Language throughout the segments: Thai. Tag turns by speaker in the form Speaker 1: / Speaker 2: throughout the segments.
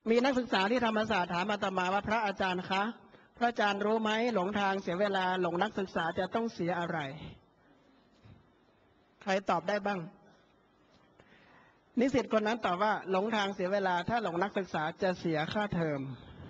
Speaker 1: มีนักศึกษาที่ธรรมศาสตร์ถามอาตมาว่าพระอาจารย์คะพระอาจารย์รู้ไหมหลงทางเสียเวลาหลงนักศึกษาจะต้องเสียอะไรใครตอบได้บ้างนิสิตคนนั้นตอบว่าหลงทางเสียเวลาถ้าหลงนักศึกษาจะเสียค่าเทอม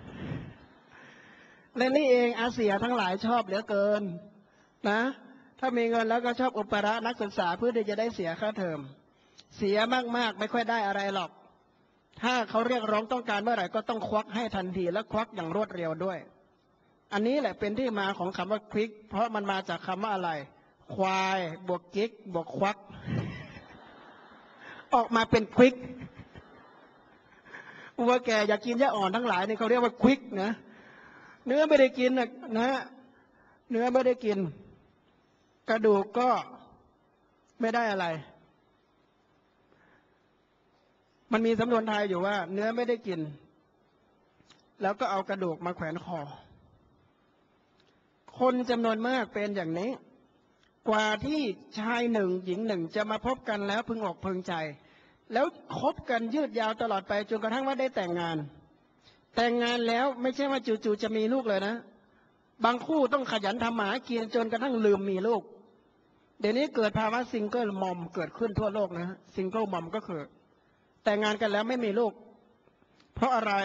Speaker 1: และนี่เองอาเซียทั้งหลายชอบเหลือเกินนะถ้ามีเงินแล้วก็ชอบอุปเราะนักศึกษาเพื่อที่จะได้เสียค่าเทอมเสียมากๆไม่ค่อยได้อะไรหรอกถ้าเขาเรียกร้องต้องการเมื่อไหร่ก็ต้องควักให้ทันทีและควักอย่างรวดเร็วด้วยอันนี้แหละเป็นที่มาของคำว่าควิกเพราะมันมาจากคำว่าอะไรควายบวกกิ๊กบวกควักออกมาเป็นควิกวัวแก่อยากกินหญ้าอ่อนทั้งหลายนี่เขาเรียกว่าควิกนะเนื้อไม่ได้กินนะเนื้อไม่ได้กินกระดูกก็ไม่ได้อะไรมันมีสำนวนไทยอยู่ว่าเนื้อไม่ได้กินแล้วก็เอากระดูกมาแขวนคอคนจำนวนมากเป็นอย่างนี้กว่าที่ชายหนึ่งหญิงหนึ่งจะมาพบกันแล้วพึงอกพึงใจแล้วคบกันยืดยาวตลอดไปจนกระทั่งว่าได้แต่งงานแล้วไม่ใช่ว่าจู่ๆจะมีลูกเลยนะบางคู่ต้องขยันทำหมากินจนกระทั่งลืมมีลูกเดี๋ยวนี้เกิดภาวะซิงเกิลมอมเกิดขึ้นทั่วโลกนะซิงเกิลมอมก็คือแต่งงานกันแล้วไม่มีลูกเพราะอะไร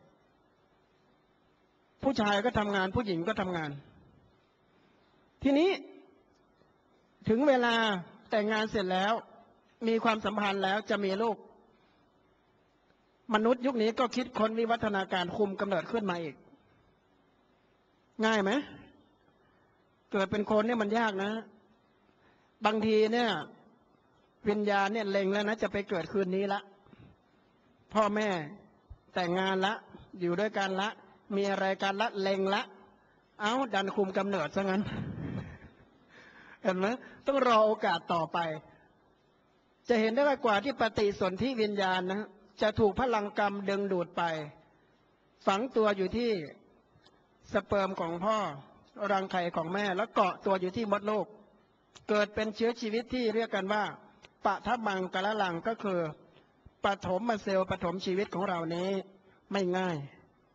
Speaker 1: ผู้ชายก็ทำงานผู้หญิงก็ทำงานทีนี้ถึงเวลาแต่งงานเสร็จแล้วมีความสัมพันธ์แล้วจะมีลูกมนุษย์ยุคนี้ก็คิดค้นวิวัฒนาการคุมกำเนิดขึ้นมาอีกง่ายไหมเกิดเป็นคนเนี่ยมันยากนะบางทีเนี่ยวิญญาณเนี่ยเล็งแล้วนะจะไปเกิดคืนนี้ละพ่อแม่แต่งงานละอยู่ด้วยกันละมีอะไรกันละเล็งละเอาดันคุมกำเนิดซะงั้นเห็นไหมต้องรอโอกาสต่อไปจะเห็นได้ว่ากว่าที่ปฏิสนธิวิญญาณนะจะถูกพลังกรรมดึงดูดไปฝังตัวอยู่ที่สเปิร์มของพ่อรังไข่ของแม่แล้วเกาะตัวอยู่ที่มดลูกเกิดเป็นเชื้อชีวิตที่เรียกกันว่าปะทะมังกะละลังก็คือปฐมเซลล์ปฐมชีวิตของเรานี้ไม่ง่าย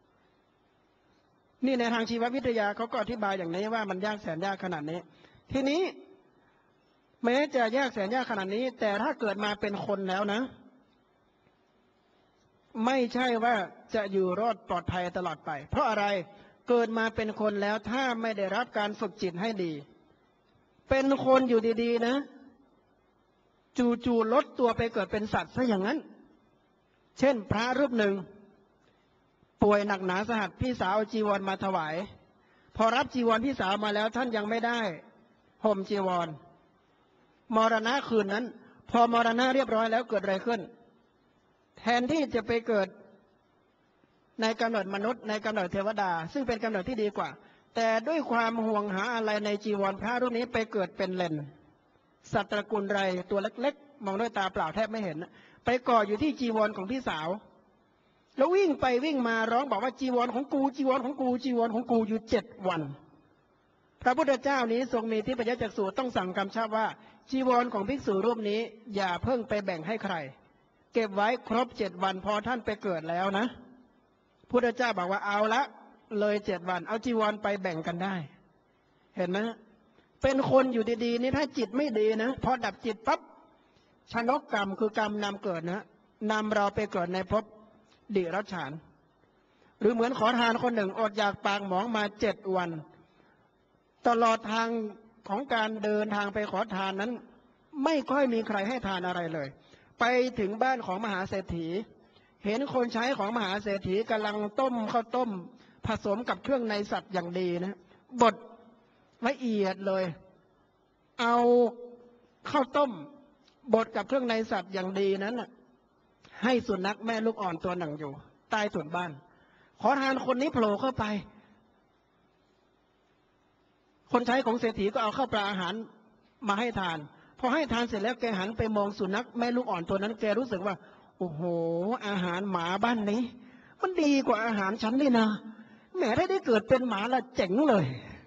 Speaker 1: นี่ในทางชีววิทยาเขาก็อธิบายอย่างนี้ว่ามันยากแสนยากขนาดนี้ทีนี้แม้จะยากแสนยากขนาดนี้แต่ถ้าเกิดมาเป็นคนแล้วนะไม่ใช่ว่าจะอยู่รอดปลอดภัยตลอดไปเพราะอะไรเกิดมาเป็นคนแล้วถ้าไม่ได้รับการฝึกจิตให้ดีเป็นคนอยู่ดีๆนะจู่ๆลดตัวไปเกิดเป็นสัตว์ซะอย่างนั้นเช่นพระรูปหนึ่งป่วยหนักหนาสาหัสพี่สาวเอาจีวรมาถวายพอรับจีวรพี่สาวมาแล้วท่านยังไม่ได้ห่มจีวรมรณะคืนนั้นพอมรณะเรียบร้อยแล้วเกิดอะไรขึ้นแทนที่จะไปเกิดในกำเนิดมนุษย์ในกำเนิดเทวดาซึ่งเป็นกำเนิดที่ดีกว่าแต่ด้วยความห่วงหาอะไรในจีวรพระรูปนี้ไปเกิดเป็นเลนสัตว์ตระกูลไรตัวเล็กๆมองด้วยตาเปล่าแทบไม่เห็นไปเกาะอยู่ที่จีวรของพี่สาวแล้ววิ่งไปวิ่งมาร้องบอกว่าจีวรของกูจีวรของกูจีวรของกูอยู่7 วันพระพุทธเจ้านี้ทรงมีทิพยจักษุต้องสั่งกำชับว่าจีวรของภิกษุรูปนี้อย่าเพิ่งไปแบ่งให้ใครเก็บไว้ครบ7 วันพอท่านไปเกิดแล้วนะพุทธเจ้าบอกว่าเอาละเลย7 วันเอาจีวรไปแบ่งกันได้เห็นไหมเป็นคนอยู่ดีๆนี่ถ้าจิตไม่ดีนะพอดับจิตปั๊บชนกกรรมคือกรรมนำเกิดนะนำเราไปเกิดในภพดิรัจฉานหรือเหมือนขอทานคนหนึ่งอดอยากปากหมองมา7 วันตลอดทางของการเดินทางไปขอทานนั้นไม่ค่อยมีใครให้ทานอะไรเลยไปถึงบ้านของมหาเศรษฐีเห็นคนใช้ของมหาเศรษฐีกำลังต้มข้าวต้มผสมกับเครื่องในสัตว์อย่างดีนะบดละเอียดเลยเอาข้าวต้มบดกับเครื่องในสัตว์อย่างดีนั้นให้สุนัขแม่ลูกอ่อนตัวหนึ่งอยู่ใต้ถุนบ้านขอทานคนนี้โผล่เข้าไปคนใช้ของเศรษฐีก็เอาข้าวปลาอาหารมาให้ทานพอให้ทานเสร็จแล้วแกหันไปมองสุนัขแม่ลูกอ่อนตัวนั้นแกรู้สึกว่าโอ้โหอาหารหมาบ้านนี้มันดีกว่าอาหารฉันนี่นะแหมถ้าได้เกิดเป็นหมาละเจ๋งเลย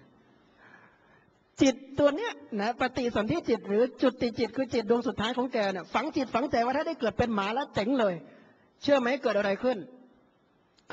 Speaker 1: จิตตัวเนี้ยนะปฏิสนธิจิตหรือจุติจิตคือจิตดวงสุดท้ายของแกเนี่ยฝังจิตฝังใจว่าถ้าได้เกิดเป็นหมาละเจ๋งเลยเชื่อไหมเกิดอะไรขึ้น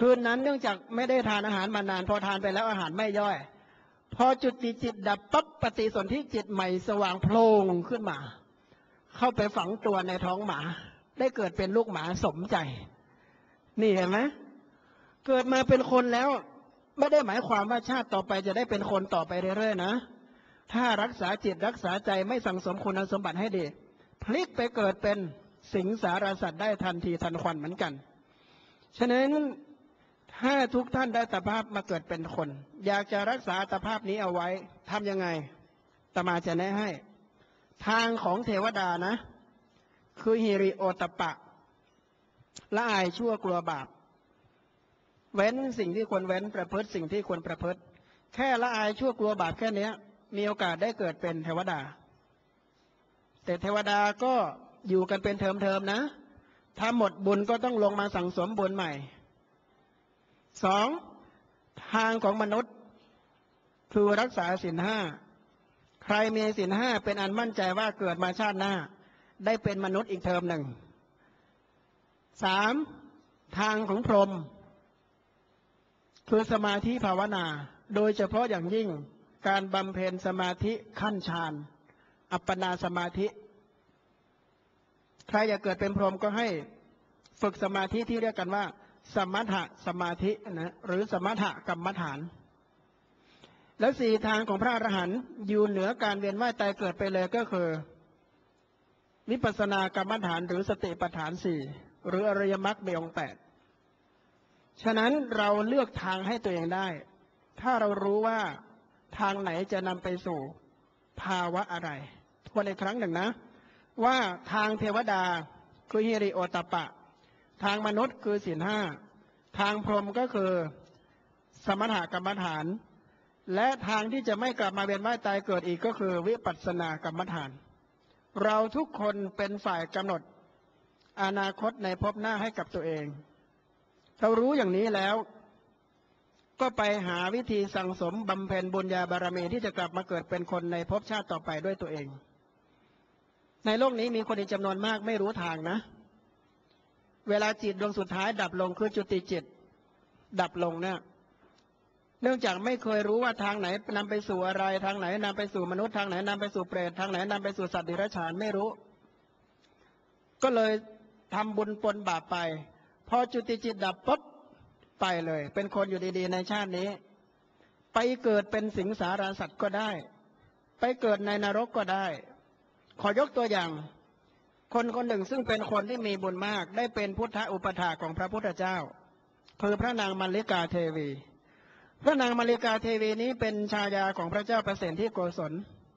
Speaker 1: คืนนั้นเนื่องจากไม่ได้ทานอาหารมานานพอทานไปแล้วอาหารไม่ย่อยพอจุติจิตดับปั๊บปฏิสนธิจิตใหม่สว่างโพลงขึ้นมาเข้าไปฝังตัวในท้องหมาได้เกิดเป็นลูกหมาสมใจนี่เห็นไหมเกิดมาเป็นคนแล้วไม่ได้หมายความว่าชาติต่อไปจะได้เป็นคนต่อไปเรื่อยๆนะถ้ารักษาจิตรักษาใจไม่สั่งสมคุณสมบัติให้ดีพลิกไปเกิดเป็นสิงสารสัตว์ได้ทันทีทันควันเหมือนกันฉะนั้นถ้าทุกท่านได้อัตภาพมาเกิดเป็นคนอยากจะรักษาอัตภาพนี้เอาไว้ทำยังไงอาตมาจะแนะให้ทางของเทวดานะคือฮิริโอตปะละอายชั่วกลัวบาปเว้นสิ่งที่ควรเว้นประพฤติสิ่งที่ควรประพฤติแค่ละอายชั่วกลัวบาปแค่นี้มีโอกาสได้เกิดเป็นเทวดาแต่เทวดาก็อยู่กันเป็นเทอมๆนะถ้าหมดบุญก็ต้องลงมาสั่งสมบุญใหม่สองทางของมนุษย์คือรักษาศีลห้าใครมีศีลห้าเป็นอันมั่นใจว่าเกิดมาชาติหน้าได้เป็นมนุษย์อีกเทอมหนึ่งสามทางของพรหมคือสมาธิภาวนาโดยเฉพาะอย่างยิ่งการบำเพ็ญสมาธิขั้นฌานอัปปนาสมาธิใครอยากเกิดเป็นพรหมก็ให้ฝึกสมาธิที่เรียกกันว่าสมถะสมาธินะหรือสมถะกรรมฐานและสี่ทางของพระอรหันต์อยู่เหนือการเวียนว่ายตายเกิดไปเลยก็คือวิปัสสนากรรมฐานหรือสติปัฏฐานสี่หรืออริยมรรคมีองค์8ฉะนั้นเราเลือกทางให้ตัวเองได้ถ้าเรารู้ว่าทางไหนจะนำไปสู่ภาวะอะไรทวนอีกครั้งหนึ่งนะว่าทางเทวดาคือฮิริโอตปะทางมนุษย์คือศีลห้าทางพรหมก็คือสมถกรรมฐานและทางที่จะไม่กลับมาเวียนว่ายตายเกิดอีกก็คือวิปัสสนากรรมฐานเราทุกคนเป็นฝ่ายกำหนดอนาคตในภพหน้าให้กับตัวเองเรารู้อย่างนี้แล้วก็ไปหาวิธีสั่งสมบำเพ็ญบุญญาบารมีที่จะกลับมาเกิดเป็นคนในภพชาติต่อไปด้วยตัวเองในโลกนี้มีคนอีกจำนวนมากไม่รู้ทางนะเวลาจิตดวงสุดท้ายดับลงคือจุติจิตดับลงเนี่ยเนื่องจากไม่เคยรู้ว่าทางไหนนำไปสู่อะไรทางไหนนำไปสู่มนุษย์ทางไหนนำไปสู่เปรตทางไหนนำไปสู่สัตว์เดรัจฉานไม่รู้ก็เลยทำบุญปนบาปไปพอจุติจิตดับปุ๊บไปเลยเป็นคนอยู่ดีๆในชาตินี้ไปเกิดเป็นสิงสารสัตว์ก็ได้ไปเกิดในนรกก็ได้ขอยกตัวอย่างคนคนหนึ่งซึ่งเป็นคนที่มีบุญมากได้เป็นพุทธอุปถากของพระพุทธเจ้าคือพระนางมัลลิกาเทวีพระนางมัลลิกาเทวีนี้เป็นชายาของพระเจ้าประสิทธิโกศล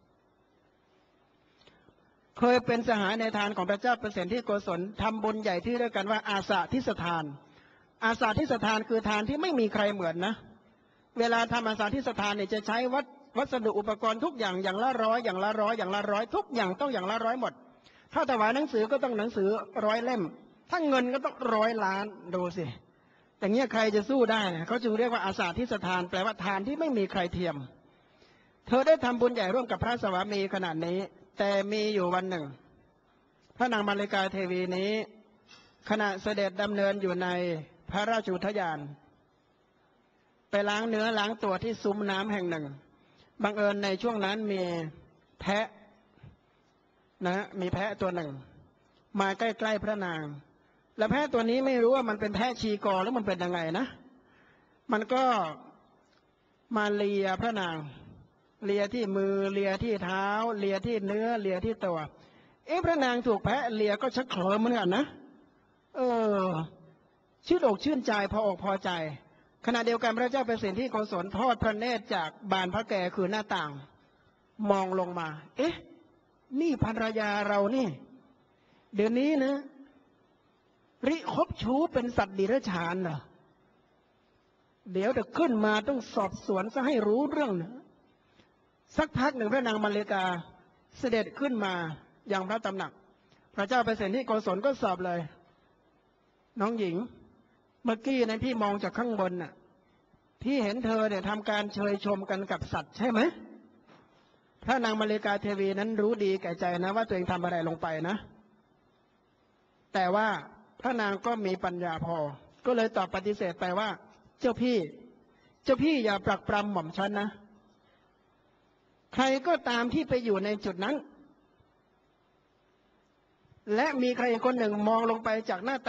Speaker 1: เคยเป็นสหายในทานของพระเจ้าประสิทธิโกศลทำบุญใหญ่ที่เรียกกันว่าอาสาทิสทานอาสาทิสทานคือทานที่ไม่มีใครเหมือนนะเวลาทำอาสาทิสทานเนี่ยจะใช้วัสดุอุปกรณ์ทุกอย่างอย่างละร้อยอย่างละร้อยอย่างละร้อยทุกอย่างต้องอย่างละร้อยหมดถ้าถวายหนังสือก็ต้องหนังสือ100 เล่มถ้าเงินก็ต้อง100 ล้านดูสิอย่างเงี้ยใครจะสู้ได้เขาจึงเรียกว่าอาสาทิสทานแปลว่าทานที่ไม่มีใครเทียมเธอได้ทำบุญใหญ่ร่วมกับพระสวามีขนาดนี้แต่มีอยู่วันหนึ่งพระนางมัลลิกาเทวีนี้ขณะเสด็จดำเนินอยู่ในพระราชอุทยานไปล้างเนื้อล้างตัวที่ซุ้มน้ำแห่งหนึ่งบังเอิญในช่วงนั้นมีแพะนะมีแพะตัวหนึ่งมาใกล้ๆพระนางและแพะตัวนี้ไม่รู้ว่ามันเป็นแพะชีกรแล้วมันเป็นยังไงนะมันก็มาเลียพระนางเลียที่มือเลียที่เท้าเลียที่เนื้อเลียที่ตัวพระนางถูกแพะเลียก็ชักเขิมเหมือนกันนะชื่นอกชื่นใจพออกพอใจขณะเดียวกันพระเจ้าประสิทธิโกศลทอดพระเนตรจากบานพระแก่คือหน้าต่างมองลงมานี่ภรรยาเรานี่เดี๋ยวนี้นะริคบชู้เป็นสัตว์ดิรัจฉานเหรอเดี๋ยวจะขึ้นมาต้องสอบสวนซะให้รู้เรื่องนะสักพักหนึ่งพระนางมัลลิกาเสด็จขึ้นมาอย่างพระตำหนักพระเจ้าประสิทธิโกศลก็สอบเลยน้องหญิงเมื่อกี้นั้นพี่มองจากข้างบนน่ะพี่เห็นเธอเนี่ยทำการเชยชมกันกับสัตว์ใช่ไหมพระนางมัลลิกาเทวีนั้นรู้ดีแก่ใจนะว่าตัวเองทำอะไรลงไปนะแต่ว่าพระนางก็มีปัญญาพอก็เลยตอบปฏิเสธไปว่า เจ้าพี่อย่าปรักปรำหม่อมฉันนะใครก็ตามที่ไปอยู่ในจุดนั้นและมีใครคนหนึ่งมองลงไปจากหน้า